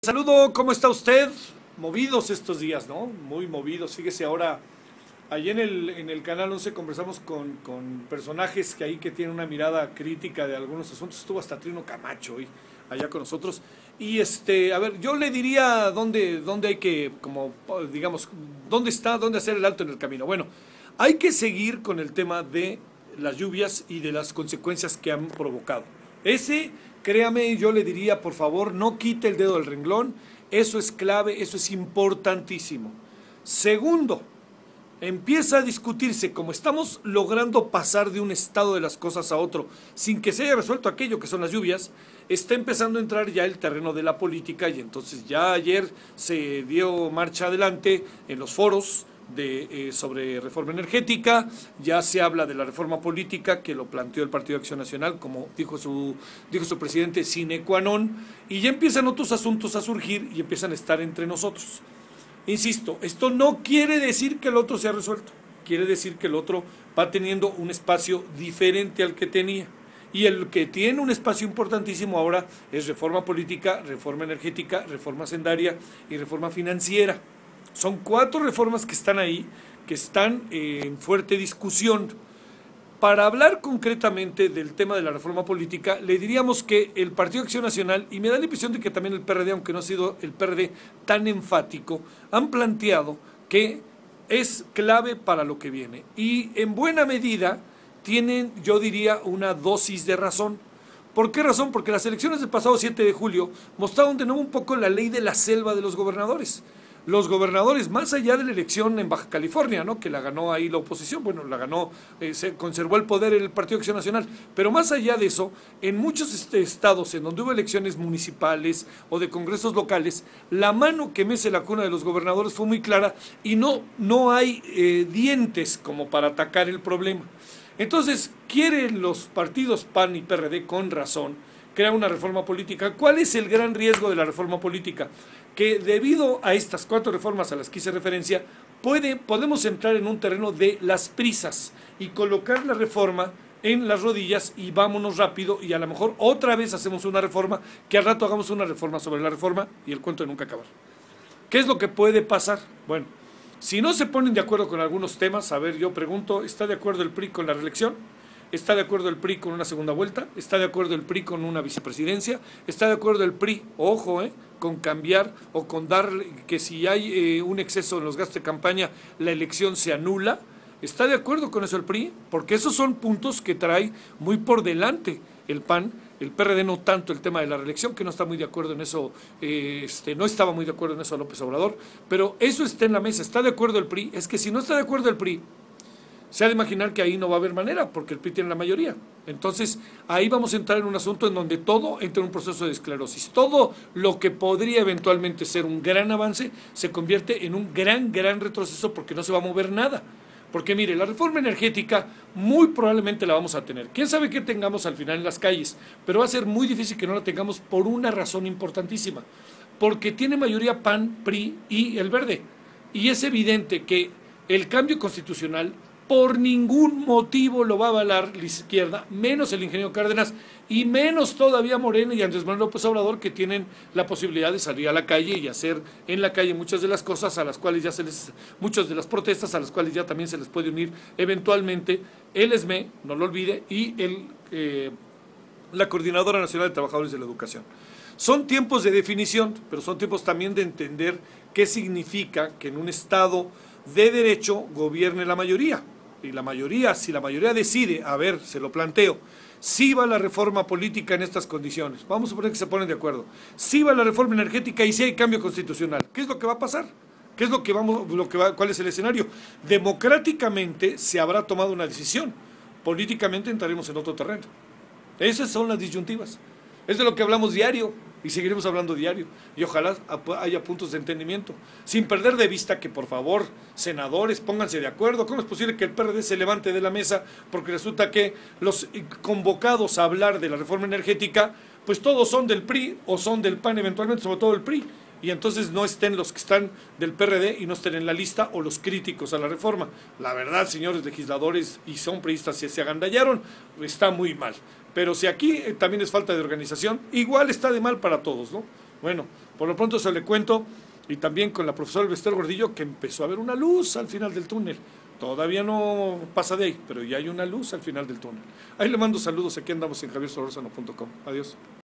Saludo, ¿cómo está usted? Movidos estos días, ¿no? Muy movidos. Fíjese ahora, allí en el Canal 11 conversamos con personajes que tienen una mirada crítica de algunos asuntos. Estuvo hasta Trino Camacho hoy allá con nosotros. Y a ver, yo le diría dónde hay que, como, digamos, dónde hacer el alto en el camino. Bueno, hay que seguir con el tema de las lluvias y de las consecuencias que han provocado. Créame, yo le diría, por favor, no quite el dedo del renglón. Eso es clave, eso es importantísimo. Segundo, empieza a discutirse, como estamos logrando pasar de un estado de las cosas a otro, sin que se haya resuelto aquello que son las lluvias, está empezando a entrar ya el terreno de la política, y entonces ya ayer se dio marcha adelante en los foros sobre reforma energética. Ya se habla de la reforma política que lo planteó el Partido de Acción Nacional, como dijo su presidente, sine qua non, y ya empiezan otros asuntos a surgir y empiezan a estar entre nosotros. Insisto, esto no quiere decir que el otro se ha resuelto, quiere decir que el otro va teniendo un espacio diferente al que tenía. Y el que tiene un espacio importantísimo ahora es reforma política, reforma energética, reforma sendaria y reforma financiera. Son 4 reformas que están ahí, que están en fuerte discusión. Para hablar concretamente del tema de la reforma política, le diríamos que el Partido de Acción Nacional, y me da la impresión de que también el PRD, aunque no ha sido el PRD tan enfático, han planteado que es clave para lo que viene. Y en buena medida tienen, yo diría, una dosis de razón. ¿Por qué razón? Porque las elecciones del pasado 7 de julio mostraron de nuevo un poco la ley de la selva de los gobernadores. Los gobernadores, más allá de la elección en Baja California, ¿no?, que la ganó ahí la oposición, bueno, la ganó, se conservó el poder el Partido de Acción Nacional, pero más allá de eso, en muchos estados en donde hubo elecciones municipales o de congresos locales, la mano que mece la cuna de los gobernadores fue muy clara y no hay dientes como para atacar el problema. Entonces, quieren los partidos PAN y PRD, con razón, crear una reforma política. ¿Cuál es el gran riesgo de la reforma política? Que debido a estas 4 reformas a las que hice referencia, podemos entrar en un terreno de las prisas y colocar la reforma en las rodillas y vámonos rápido, y a lo mejor otra vez hacemos una reforma, que al rato hagamos una reforma sobre la reforma y el cuento de nunca acabar. ¿Qué es lo que puede pasar? Bueno, si no se ponen de acuerdo con algunos temas, a ver, yo pregunto, ¿está de acuerdo el PRI con la reelección? ¿Está de acuerdo el PRI con una segunda vuelta? ¿Está de acuerdo el PRI con una vicepresidencia? ¿Está de acuerdo el PRI, ojo, con cambiar o con dar, que si hay un exceso en los gastos de campaña, la elección se anula? ¿Está de acuerdo con eso el PRI? Porque esos son puntos que trae muy por delante el PAN. El PRD no tanto, el tema de la reelección, que no está muy de acuerdo en eso, no estaba muy de acuerdo en eso López Obrador, pero eso está en la mesa. ¿Está de acuerdo el PRI? Es que si no está de acuerdo el PRI, se ha de imaginar que ahí no va a haber manera, porque el PRI tiene la mayoría. Entonces, ahí vamos a entrar en un asunto en donde todo entra en un proceso de esclerosis. Todo lo que podría eventualmente ser un gran avance se convierte en un gran retroceso, porque no se va a mover nada. Porque mire, la reforma energética muy probablemente la vamos a tener. ¿Quién sabe qué tengamos al final en las calles? Pero va a ser muy difícil que no la tengamos por una razón importantísima. Porque tiene mayoría PAN, PRI y el Verde. Y es evidente que el cambio constitucional por ningún motivo lo va a avalar la izquierda, menos el ingeniero Cárdenas y menos todavía Morena y Andrés Manuel López Obrador, que tienen la posibilidad de salir a la calle y hacer en la calle muchas de las cosas a las cuales ya muchas de las protestas a las cuales ya también se les puede unir eventualmente el ESME, no lo olvide, y la Coordinadora Nacional de Trabajadores de la Educación. Son tiempos de definición, pero son tiempos también de entender qué significa que en un Estado de derecho gobierne la mayoría. Y la mayoría, si la mayoría decide, a ver, se lo planteo, si va la reforma política en estas condiciones, vamos a suponer que se ponen de acuerdo, si va la reforma energética y si hay cambio constitucional, ¿qué es lo que va a pasar? ¿Qué es cuál es el escenario? Democráticamente se habrá tomado una decisión, políticamente entraremos en otro terreno. Esas son las disyuntivas. Es de lo que hablamos diario y seguiremos hablando diario. Y ojalá haya puntos de entendimiento. Sin perder de vista que, por favor, senadores, pónganse de acuerdo. ¿Cómo es posible que el PRD se levante de la mesa? Porque resulta que los convocados a hablar de la reforma energética, pues todos son del PRI o son del PAN eventualmente, sobre todo el PRI. Y entonces no estén los que están del PRD y no estén en la lista, o los críticos a la reforma. La verdad, señores legisladores, y son priistas, si se agandallaron, está muy mal. Pero si aquí también es falta de organización, igual está de mal para todos, ¿no? Bueno, por lo pronto se le cuento, y también con la profesora Elvester Gordillo, que empezó a ver una luz al final del túnel. Todavía no pasa de ahí, pero ya hay una luz al final del túnel. Ahí le mando saludos, aquí andamos en javiersolorzano.com. Adiós.